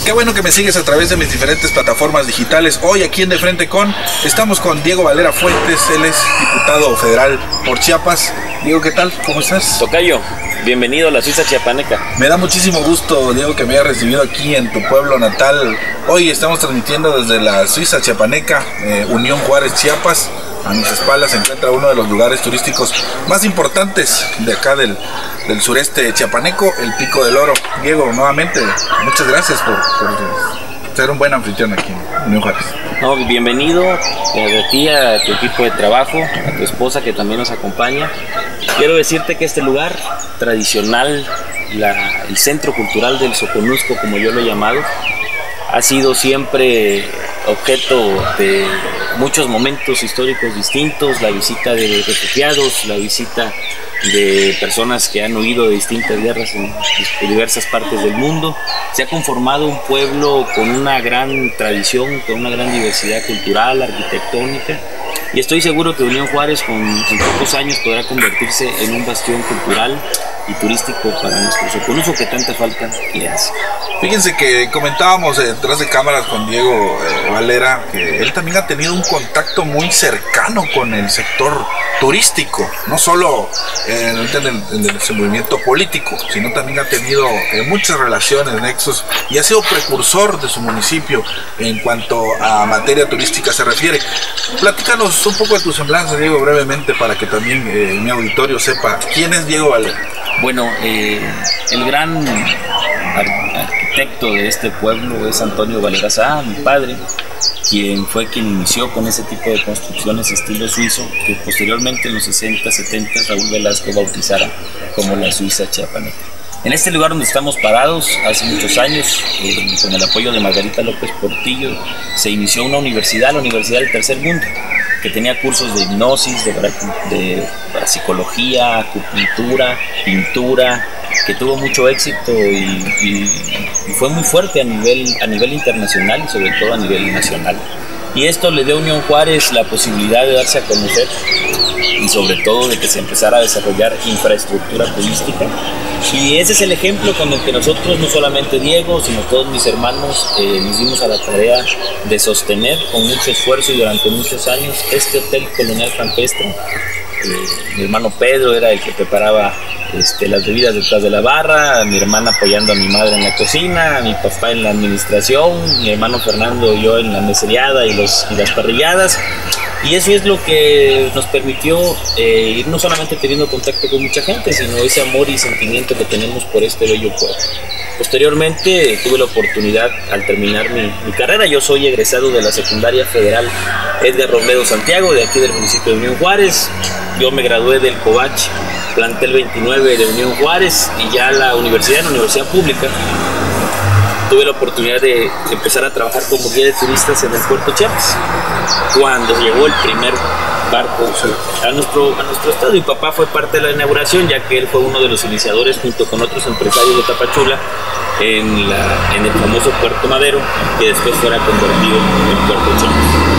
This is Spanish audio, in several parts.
Qué bueno que me sigues a través de mis diferentes plataformas digitales. Hoy aquí en De Frente con, estamos con Diego Valera Fuentes, él es diputado federal por Chiapas. Diego, ¿qué tal? ¿Cómo estás? Tocayo, bienvenido a la Suiza Chiapaneca. Me da muchísimo gusto, Diego, que me hayas recibido aquí en tu pueblo natal. Hoy estamos transmitiendo desde la Suiza Chiapaneca, Unión Juárez, Chiapas. A mis espaldas se encuentra uno de los lugares turísticos más importantes de acá del sureste chiapaneco, el Pico del Oro. Diego, nuevamente, muchas gracias por ser un buen anfitrión aquí en Unión Juárez. No, bienvenido a ti, a tu equipo de trabajo, a tu esposa que también nos acompaña. Quiero decirte que este lugar tradicional, el centro cultural del Soconusco, como yo lo he llamado, ha sido siempre objeto de muchos momentos históricos distintos, la visita de refugiados, la visita de personas que han huido de distintas guerras en diversas partes del mundo. Se ha conformado un pueblo con una gran tradición, con una gran diversidad cultural, arquitectónica, y estoy seguro que Unión Juárez en pocos años podrá convertirse en un bastión cultural y turístico para nuestro Soconusco que tanta falta le hace. Fíjense que comentábamos detrás de cámaras con Diego Valera que él también ha tenido un contacto muy cercano con el sector turístico, no solo en el desenvolvimiento político, sino también ha tenido muchas relaciones, nexos, y ha sido precursor de su municipio en cuanto a materia turística se refiere. Platícanos un poco de tu semblanza, Diego, brevemente, para que también mi auditorio sepa quién es Diego Valera. Bueno, el gran arquitecto de este pueblo es Antonio Valera Sá, mi padre, quien inició con ese tipo de construcciones estilo suizo, que posteriormente en los 60, 70 Raúl Velasco bautizara como la Suiza Chiapaneca. En este lugar donde estamos parados, hace muchos años, con el apoyo de Margarita López Portillo, se inició una universidad, la Universidad del Tercer Mundo, que tenía cursos de hipnosis, de psicología, acupuntura, pintura, que tuvo mucho éxito y fue muy fuerte a nivel internacional y sobre todo a nivel nacional. Y esto le dio a Unión Juárez la posibilidad de darse a conocer y sobre todo de que se empezara a desarrollar infraestructura turística. Y ese es el ejemplo con el que nosotros, no solamente Diego, sino todos mis hermanos, nos dimos a la tarea de sostener con mucho esfuerzo y durante muchos años este Hotel Colonial Campestre. Mi hermano Pedro era el que preparaba las bebidas detrás de la barra, mi hermana apoyando a mi madre en la cocina, mi papá en la administración, mi hermano Fernando y yo en la meseriada y las parrilladas. Y eso es lo que nos permitió ir no solamente teniendo contacto con mucha gente, sino ese amor y sentimiento que tenemos por este bello pueblo. Posteriormente tuve la oportunidad, al terminar mi carrera, yo soy egresado de la secundaria federal Edgar Robledo Santiago, de aquí del municipio de Unión Juárez. Yo me gradué del Covach, plantel 29 de Unión Juárez, y ya la universidad pública. Tuve la oportunidad de empezar a trabajar como guía de turistas en el puerto Chiapas, cuando llegó el primer barco a nuestro estado. Mi papá fue parte de la inauguración, ya que él fue uno de los iniciadores junto con otros empresarios de Tapachula en el famoso Puerto Madero, que después fuera convertido en Puerto Chiapas.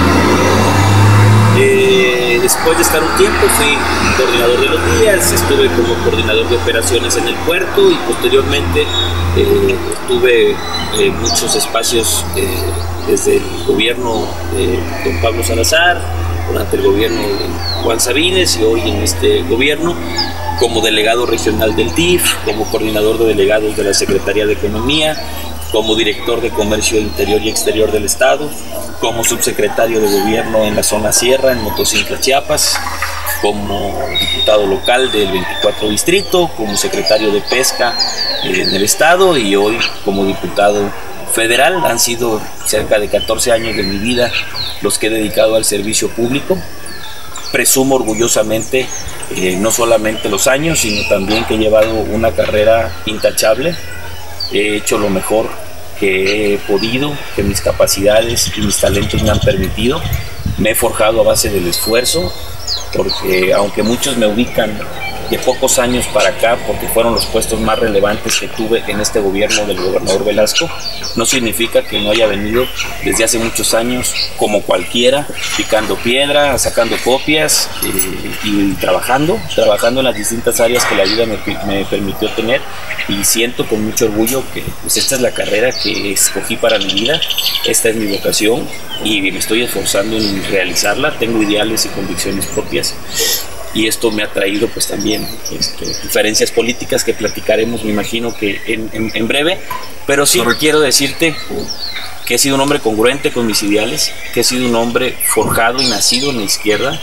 Después de estar un tiempo fui coordinador de los días, estuve como coordinador de operaciones en el puerto y posteriormente tuve muchos espacios desde el gobierno de don Pablo Salazar, durante el gobierno de Juan Sabines y hoy en este gobierno como delegado regional del DIF, como coordinador de delegados de la Secretaría de Economía, como director de Comercio Interior y Exterior del Estado, como subsecretario de Gobierno en la zona Sierra, en Motocintla, Chiapas, como diputado local del 24 Distrito, como secretario de Pesca en el Estado y hoy como diputado federal. Han sido cerca de 14 años de mi vida los que he dedicado al servicio público. Presumo orgullosamente no solamente los años, sino también que he llevado una carrera intachable. He hecho lo mejor que he podido, que mis capacidades y mis talentos me han permitido. Me he forjado a base del esfuerzo, porque aunque muchos me ubican de pocos años para acá, porque fueron los puestos más relevantes que tuve en este gobierno del gobernador Velasco, no significa que no haya venido desde hace muchos años como cualquiera, picando piedra, sacando copias y trabajando en las distintas áreas que la vida me permitió tener, y siento con mucho orgullo que pues esta es la carrera que escogí para mi vida, esta es mi vocación y me estoy esforzando en realizarla. Tengo ideales y convicciones propias y esto me ha traído pues también diferencias políticas que platicaremos, me imagino que en breve, pero sí quiero decirte que he sido un hombre congruente con mis ideales, que he sido un hombre forjado y nacido en la izquierda.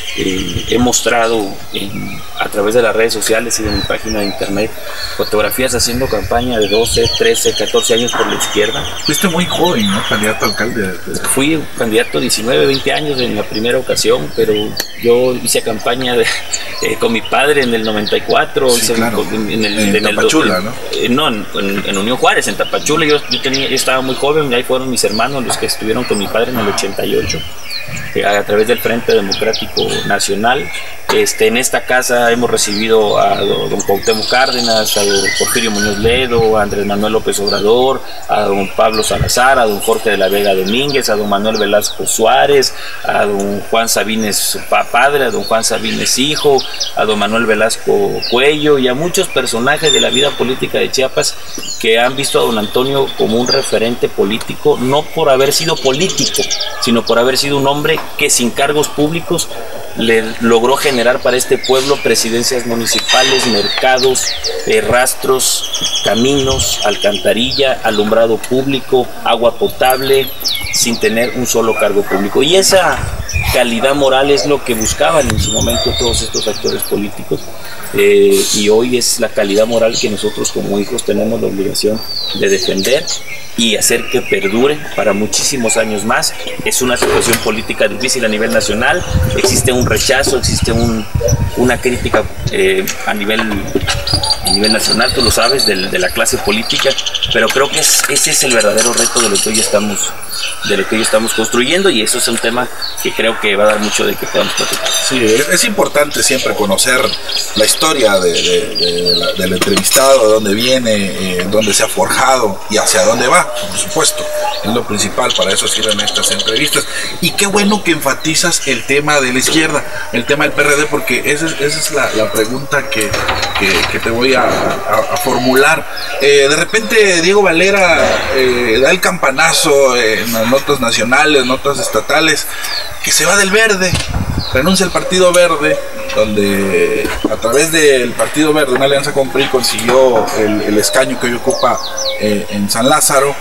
He mostrado a través de las redes sociales y de mi página de internet fotografías haciendo campaña de 12, 13, 14 años por la izquierda. Fuiste muy joven, ¿no? Candidato a alcalde. Fui candidato 19, 20 años en la primera ocasión, pero yo hice campaña con mi padre en el 94, sí, claro. en Tapachula, ¿no? No, en Unión Juárez, en Tapachula. Yo estaba muy joven, ahí fueron mis hermanos los que estuvieron con mi padre en el 88. A través del Frente Democrático Nacional. En esta casa hemos recibido a don Cuauhtémoc Cárdenas, a don Porfirio Muñoz Ledo, a Andrés Manuel López Obrador, a don Pablo Salazar, a don Jorge de la Vega Domínguez, a don Manuel Velasco Suárez, a don Juan Sabines padre, a don Juan Sabines hijo, a don Manuel Velasco Cuello y a muchos personajes de la vida política de Chiapas que han visto a don Antonio como un referente político, no por haber sido político, sino por haber sido un hombre que sin cargos públicos le logró generar para este pueblo presidencias municipales, mercados, rastros, caminos, alcantarilla, alumbrado público, agua potable, sin tener un solo cargo público. Y esa calidad moral es lo que buscaban en su momento todos estos actores políticos, y hoy es la calidad moral que nosotros como hijos tenemos la obligación de defender y hacer que perdure para muchísimos años más. Es una situación política difícil a nivel nacional, existe un rechazo, existe una crítica a nivel nacional, tú lo sabes, de la clase política, pero creo que ese es el verdadero reto de lo que hoy estamos construyendo, y eso es un tema que creo que va a dar mucho de que podamos platicar. Sí, es importante siempre conocer la historia del entrevistado, de dónde viene, dónde se ha forjado y hacia dónde va, por supuesto. Es lo principal, para eso sirven estas entrevistas. Y qué bueno que enfatizas el tema de la izquierda, el tema del PRD, porque esa es la pregunta que te voy a formular. De repente Diego Valera da el campanazo en las notas nacionales, notas estatales, que se va del Verde, renuncia al Partido Verde, donde a través del Partido Verde, una alianza con PRI, consiguió el escaño que hoy ocupa en San Lázaro,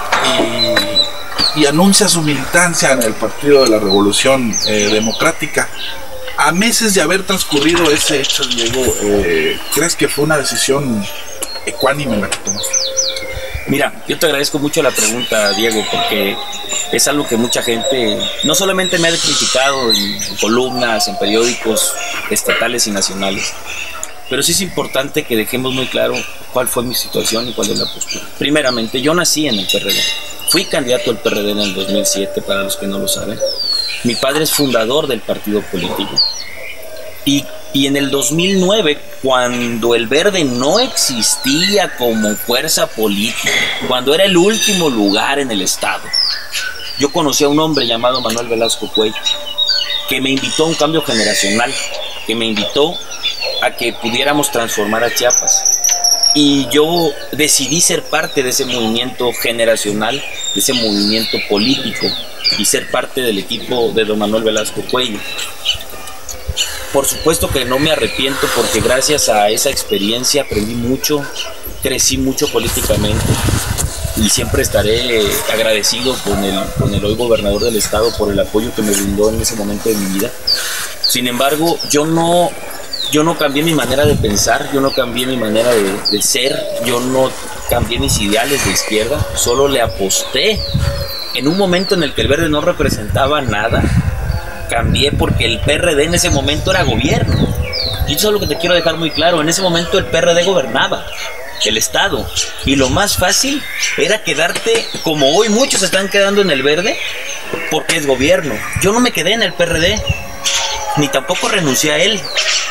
y anuncia su militancia en el Partido de la Revolución Democrática. A meses de haber transcurrido ese hecho, Diego, ¿crees que fue una decisión ecuánime la que tomaste? Mira, yo te agradezco mucho la pregunta, Diego, porque es algo que mucha gente no solamente me ha criticado en columnas, en periódicos estatales y nacionales, pero sí es importante que dejemos muy claro cuál fue mi situación y cuál es la postura. Primeramente, yo nací en el PRD, fui candidato al PRD en el 2007, para los que no lo saben. Mi padre es fundador del partido político. Y en el 2009, cuando el Verde no existía como fuerza política, cuando era el último lugar en el estado, yo conocí a un hombre llamado Manuel Velasco Cuello, que me invitó a un cambio generacional, que me invitó a que pudiéramos transformar a Chiapas. Y yo decidí ser parte de ese movimiento generacional, de ese movimiento político, y ser parte del equipo de don Manuel Velasco Cuello. Por supuesto que no me arrepiento, porque gracias a esa experiencia aprendí mucho, crecí mucho políticamente, y siempre estaré agradecido con el hoy gobernador del estado por el apoyo que me brindó en ese momento de mi vida. Sin embargo, yo no cambié mi manera de pensar, yo no cambié mi manera de ser, yo no cambié mis ideales de izquierda, solo le aposté. En un momento en el que el Verde no representaba nada, cambié porque el PRD en ese momento era gobierno. Y eso es lo que te quiero dejar muy claro, en ese momento el PRD gobernaba el estado, y lo más fácil era quedarte, como hoy muchos están quedando en el Verde, porque es gobierno. Yo no me quedé en el PRD, ni tampoco renuncié a él.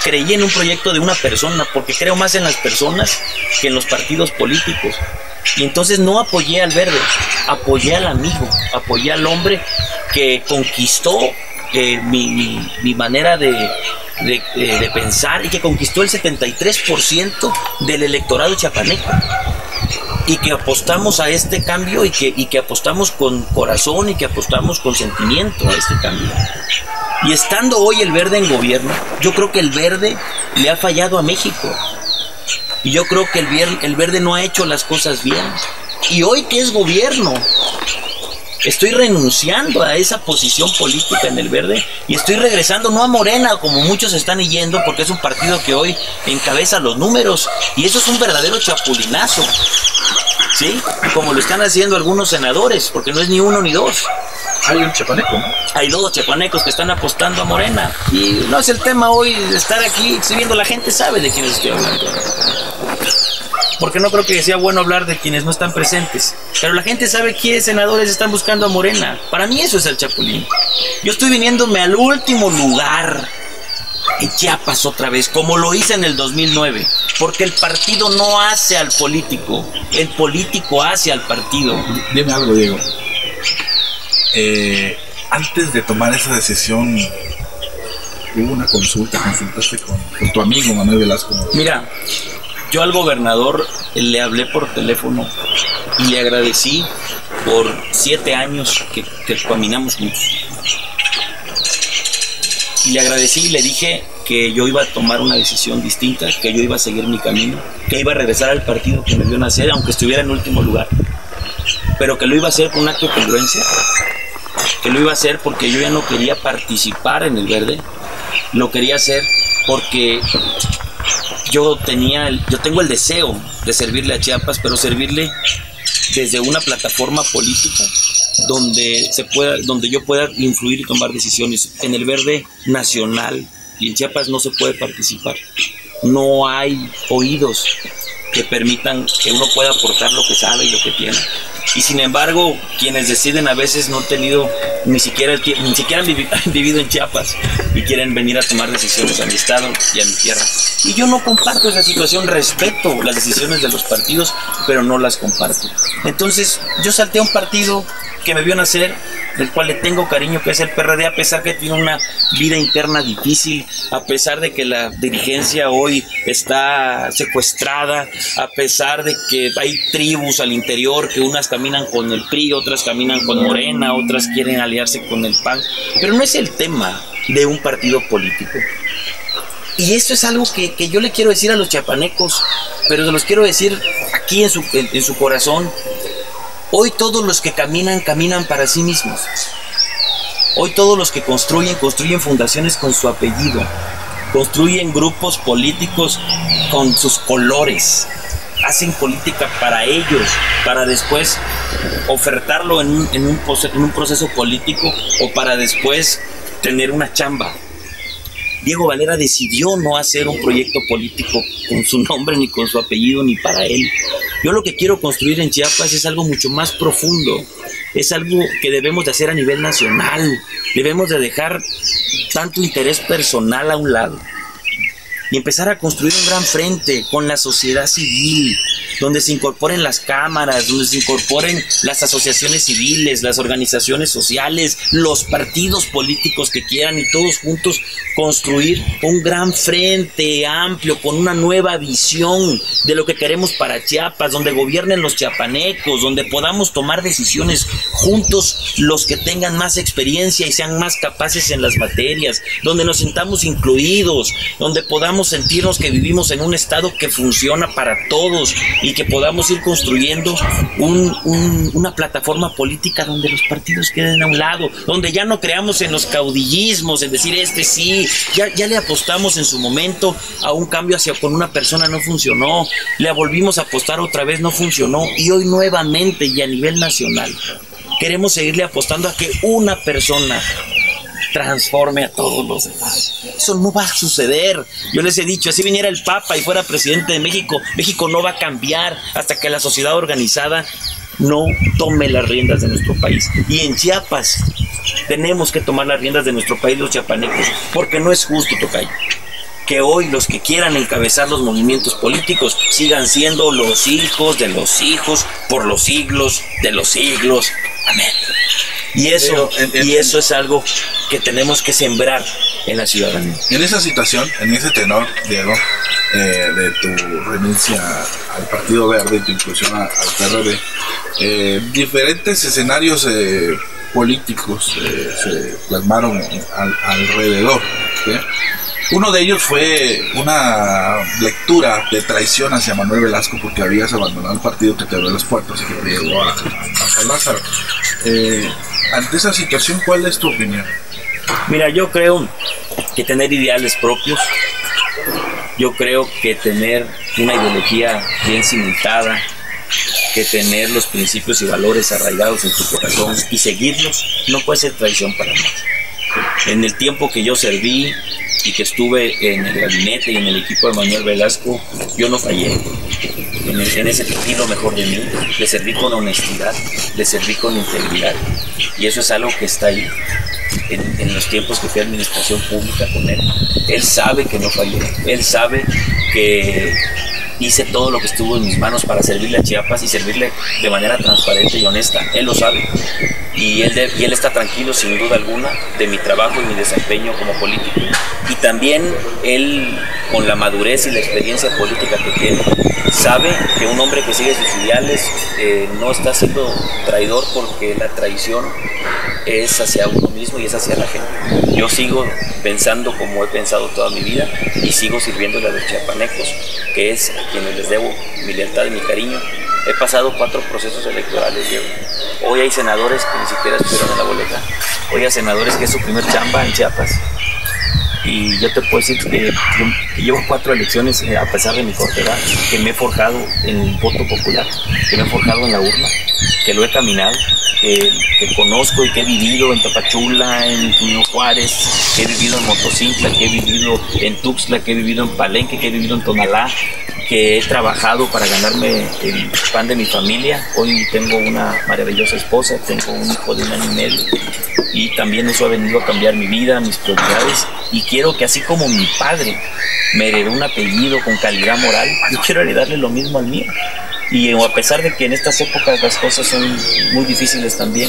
creí en un proyecto de una persona, porque creo más en las personas que en los partidos políticos. Y entonces no apoyé al Verde, apoyé al amigo, apoyé al hombre que conquistó mi manera de pensar, y que conquistó el 73% del electorado chiapaneco, y que apostamos a este cambio, y que apostamos con corazón, y que apostamos con sentimiento a este cambio. Y estando hoy el Verde en gobierno, yo creo que el Verde le ha fallado a México. Y yo creo que el Verde no ha hecho las cosas bien. Y hoy que es gobierno, estoy renunciando a esa posición política en el Verde y estoy regresando no a Morena, como muchos están yendo, porque es un partido que hoy encabeza los números. Y eso es un verdadero chapulinazo, ¿sí? Como lo están haciendo algunos senadores, porque no es ni uno ni dos. Hay un chiapaneco, ¿no? Hay 2 chiapanecos que están apostando a Morena. Y no es el tema hoy de estar aquí exhibiendo. La gente sabe de quiénes estoy hablando. Porque no creo que sea bueno hablar de quienes no están presentes. Pero la gente sabe quiénes senadores están buscando a Morena. Para mí eso es el chapulín. Yo estoy viniéndome al último lugar en Chiapas otra vez, como lo hice en el 2009. Porque el partido no hace al político. El político hace al partido. Dime algo, Diego. Antes de tomar esa decisión, hubo una consultaste con tu amigo Manuel Velasco. Mira, yo al gobernador le hablé por teléfono y le agradecí por 7 años que caminamos juntos. Y le agradecí y le dije que yo iba a tomar una decisión distinta, que yo iba a seguir mi camino, que iba a regresar al partido que me vio nacer, aunque estuviera en último lugar, pero que lo iba a hacer con un acto de congruencia, que lo iba a hacer porque yo ya no quería participar en el Verde, lo quería hacer porque yo tengo el deseo de servirle a Chiapas, pero servirle desde una plataforma política donde yo pueda influir y tomar decisiones. En el Verde nacional y en Chiapas no se puede participar. No hay oídos que permitan que uno pueda aportar lo que sabe y lo que tiene. Y sin embargo, quienes deciden a veces no han tenido ni siquiera han vivido en Chiapas y quieren venir a tomar decisiones a mi estado y a mi tierra. Y yo no comparto esa situación, respeto las decisiones de los partidos, pero no las comparto. Entonces, yo salté a un partido que me vio nacer, del cual le tengo cariño, que es el PRD, a pesar que tiene una vida interna difícil, a pesar de que la dirigencia hoy está secuestrada, a pesar de que hay tribus al interior, que unas caminan con el PRI, otras caminan con Morena, otras quieren aliarse con el PAN, pero no es el tema de un partido político. Y esto es algo que yo le quiero decir a los chiapanecos, pero se los quiero decir aquí en su corazón. Hoy todos los que caminan para sí mismos. Hoy todos los que construyen fundaciones con su apellido. Construyen grupos políticos con sus colores. Hacen política para ellos, para después ofertarlo en un proceso político o para después tener una chamba. Diego Valera decidió no hacer un proyecto político con su nombre, ni con su apellido, ni para él. Yo lo que quiero construir en Chiapas es algo mucho más profundo. Es algo que debemos de hacer a nivel nacional. Debemos de dejar tanto interés personal a un lado y empezar a construir un gran frente con la sociedad civil, donde se incorporen las cámaras, donde se incorporen las asociaciones civiles, las organizaciones sociales, los partidos políticos que quieran, y todos juntos construir un gran frente amplio con una nueva visión de lo que queremos para Chiapas, donde gobiernen los chiapanecos, donde podamos tomar decisiones juntos los que tengan más experiencia y sean más capaces en las materias, donde nos sintamos incluidos, donde podamos sentirnos que vivimos en un estado que funciona para todos y que podamos ir construyendo una plataforma política donde los partidos queden a un lado, donde ya no creamos en los caudillismos, en decir sí, ya le apostamos en su momento a un cambio con una persona, no funcionó, le volvimos a apostar otra vez, no funcionó, y hoy nuevamente y a nivel nacional queremos seguirle apostando a que una persona transforme a todos los demás. Eso no va a suceder. Yo les he dicho, así viniera el Papa y fuera presidente de México, México no va a cambiar hasta que la sociedad organizada no tome las riendas de nuestro país. Y en Chiapas tenemos que tomar las riendas de nuestro país, los chiapanecos, porque no es justo, tocayo, que hoy los que quieran encabezar los movimientos políticos sigan siendo los hijos de los hijos por los siglos de los siglos. Amén. Y eso es algo que tenemos que sembrar en la ciudadanía. En esa situación, en ese tenor, Diego, de tu renuncia al Partido Verde y tu inclusión al PRD, diferentes escenarios políticos se plasmaron alrededor, ¿sí? Uno de ellos fue una lectura de traición hacia Manuel Velasco porque habías abandonado el partido que te abrió las puertas y que te llevó a San Lázaro. Ante esa situación, ¿cuál es tu opinión? Mira, yo creo que tener ideales propios, yo creo que tener una ideología bien cimentada, que tener los principios y valores arraigados en tu corazón y seguirlos, no puede ser traición para mí. En el tiempo que yo serví y que estuve en el gabinete y en el equipo de Manuel Velasco, yo no fallé. En ese di lo mejor de mí, le serví con honestidad, le serví con integridad, y eso es algo que está ahí. En los tiempos que fui a administración pública con él, él sabe que no fallé, él sabe que hice todo lo que estuvo en mis manos para servirle a Chiapas y servirle de manera transparente y honesta. Él lo sabe y él está tranquilo sin duda alguna de mi trabajo y mi desempeño como político, y también él, con la madurez y la experiencia política que tiene, sabe que un hombre que sigue sus ideales no está siendo traidor, porque la traición es hacia uno mismo y es hacia la gente. Yo sigo pensando como he pensado toda mi vida y sigo sirviéndole a los chiapanecos, que es a quienes les debo mi lealtad y mi cariño. He pasado 4 procesos electorales, Diego. Hoy hay senadores que ni siquiera estuvieron en la boleta. Hoy hay senadores que es su primer chamba en Chiapas. Y yo te puedo decir que llevo 4 elecciones, a pesar de mi corta edad, que me he forjado en el voto popular, que me he forjado en la urna, que lo he caminado, que conozco y que he vivido en Tapachula, en Junio Juárez, que he vivido en Motocintla, que he vivido en Tuxtla, que he vivido en Palenque, que he vivido en Tonalá, que he trabajado para ganarme el pan de mi familia. Hoy tengo una maravillosa esposa, tengo un hijo de 1 año y medio, y también eso ha venido a cambiar mi vida, mis prioridades, y quiero que así como mi padre me heredó un apellido con calidad moral, yo quiero heredarle lo mismo al mío. Y a pesar de que en estas épocas las cosas son muy difíciles también,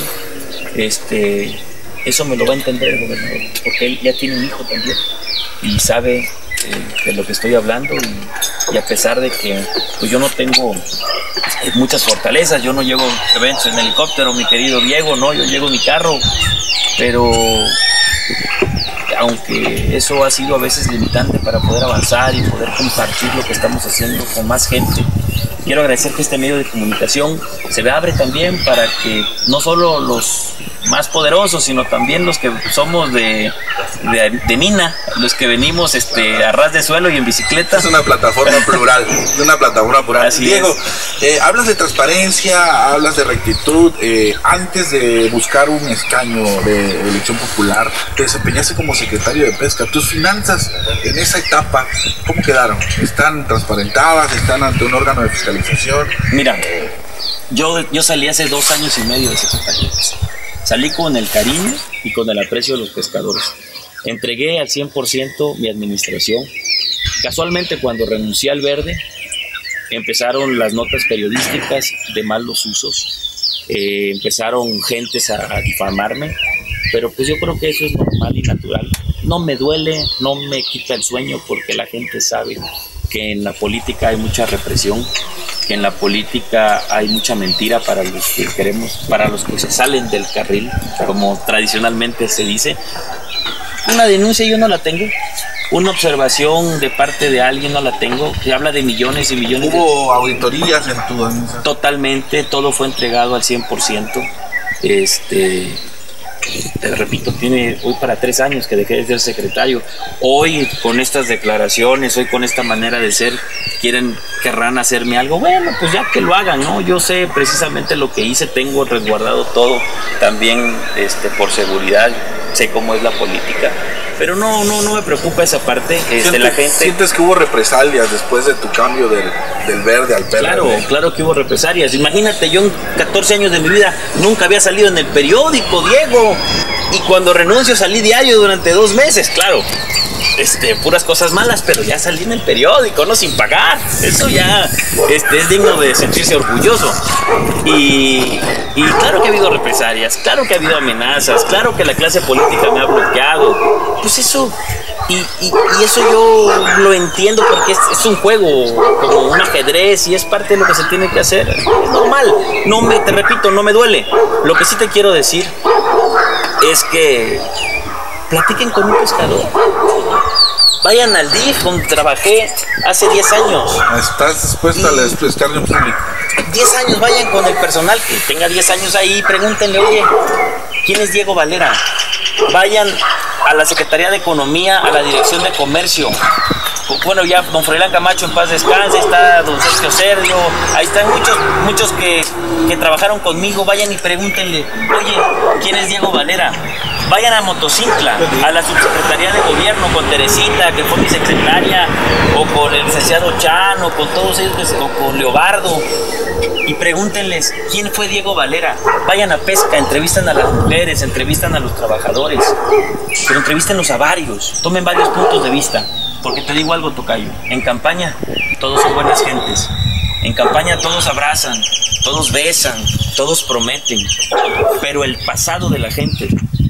eso me lo va a entender el gobernador, porque él ya tiene un hijo también y sabe de lo que estoy hablando, y a pesar de que pues yo no tengo muchas fortalezas, yo no llego a eventos en helicóptero, mi querido Diego, no, yo llego en mi carro, pero aunque eso ha sido a veces limitante para poder avanzar y poder compartir lo que estamos haciendo con más gente, quiero agradecer que este medio de comunicación se abre también para que no solo los más poderosos, sino también los que somos de mina, los que venimos a ras de suelo y en bicicleta. Es una plataforma plural, Así Diego, hablas de transparencia, hablas de rectitud. Antes de buscar un escaño de elección popular, te desempeñaste como secretario de Pesca. ¿Tus finanzas en esa etapa cómo quedaron? ¿Están transparentadas? ¿Están ante un órgano de fiscalización? Mira, yo salí hace 2 años y medio de secretario de Pesca. Salí con el cariño y con el aprecio de los pescadores. Entregué al 100% mi administración. Casualmente, cuando renuncié al Verde, empezaron las notas periodísticas de malos usos. Empezaron gentes a difamarme, pero pues yo creo que eso es normal y natural. No me duele, no me quita el sueño, porque la gente sabe que en la política hay mucha represión, que en la política hay mucha mentira para los que para los que se salen del carril, como tradicionalmente se dice. Una denuncia yo no la tengo, una observación de parte de alguien no la tengo, que habla de millones y millones. ¿Hubo auditorías en tu administración? Totalmente, todo fue entregado al 100%. Te repito, tiene hoy para 3 años que dejé de ser secretario. Hoy con estas declaraciones, hoy con esta manera de ser, querrán hacerme algo. Bueno, pues ya que lo hagan, ¿no? Yo sé precisamente lo que hice, tengo resguardado todo, también por seguridad, sé cómo es la política. Pero no me preocupa esa parte. La gente... ¿Sientes que hubo represalias después de tu cambio del Verde al PRD? Claro que hubo represalias. Imagínate, yo en 14 años de mi vida nunca había salido en el periódico, Diego. Y cuando renuncio salí diario durante 2 meses, claro. puras cosas malas, pero ya salí en el periódico, no sin pagar. Eso ya es digno de sentirse orgulloso. Y claro que ha habido represalias, claro que ha habido amenazas, claro que la clase política me ha bloqueado. Pues eso, y eso yo lo entiendo porque es un juego, como un ajedrez, y es parte de lo que se tiene que hacer. Es normal, te repito, no me duele. Lo que sí te quiero decir es que platiquen con un pescador. Vayan al DIF, donde trabajé hace 10 años. ¿Estás dispuesto a estar en público? 10 años, vayan con el personal que tenga 10 años ahí, pregúntenle, oye, ¿quién es Diego Valera? Vayan a la Secretaría de Economía, a la Dirección de Comercio. Bueno, ya don Froilán Camacho en paz descanse, está don Sergio Sergio, ahí están muchos que trabajaron conmigo. Vayan y pregúntenle, oye, ¿quién es Diego Valera? Vayan a Motocicla, a la subsecretaría de gobierno con Teresita, que fue mi secretaria, o con el licenciado Chan, o con todos ellos, o con Leobardo, y pregúntenles quién fue Diego Valera. Vayan a pesca, entrevistan a las mujeres, entrevistan a los trabajadores, pero entrevístenlos a varios, tomen varios puntos de vista. Porque te digo algo, tocayo, en campaña todos son buenas gentes, en campaña todos abrazan, todos besan, todos prometen, pero el pasado de la gente,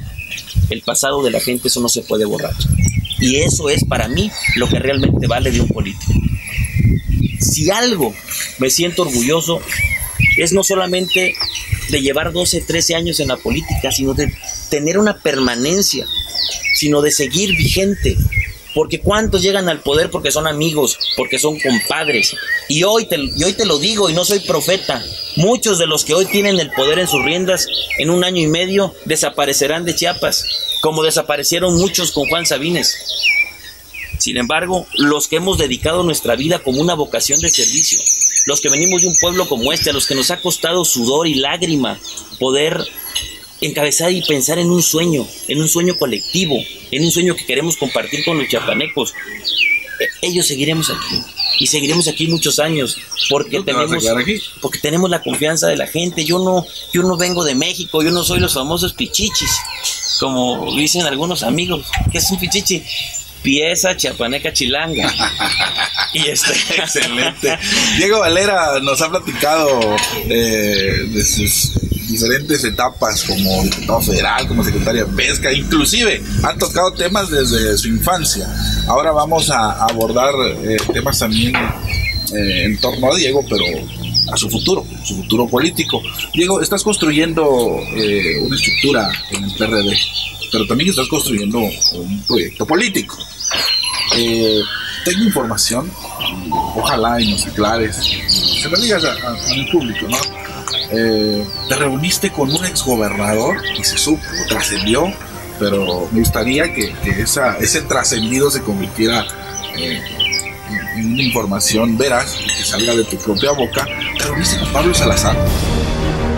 eso no se puede borrar. Y eso es para mí lo que realmente vale de un político. Si algo me siento orgulloso es no solamente de llevar 12, 13 años en la política, sino de tener una permanencia, sino de seguir vigente. Porque cuántos llegan al poder porque son amigos, porque son compadres. Y hoy te lo digo, y no soy profeta, muchos de los que hoy tienen el poder en sus riendas, en 1 año y medio desaparecerán de Chiapas, como desaparecieron muchos con Juan Sabines. Sin embargo, los que hemos dedicado nuestra vida como una vocación de servicio, los que venimos de un pueblo como este, a los que nos ha costado sudor y lágrima poder encabezar y pensar en un sueño colectivo, en un sueño que queremos compartir con los chiapanecos, ellos seguiremos aquí. Y seguiremos aquí muchos años porque tenemos la confianza de la gente. Yo no vengo de México, yo no soy los famosos pichichis, como dicen algunos amigos. ¿Qué es un pichichi? Pieza chiapaneca chilanga. Excelente. Diego Valera nos ha platicado de sus diferentes etapas como diputado federal, como secretario de Pesca, inclusive ha tocado temas desde su infancia. Ahora vamos a abordar temas también en torno a Diego, pero a su futuro político. Diego, estás construyendo una estructura en el PRD, pero también estás construyendo un proyecto político. Tengo información, ojalá y nos aclares, se lo digas al público, ¿no? Te reuniste con un exgobernador y se supo, trascendió, pero me gustaría que ese trascendido se convirtiera en una información veraz, que salga de tu propia boca. Te reuniste con Pablo Salazar.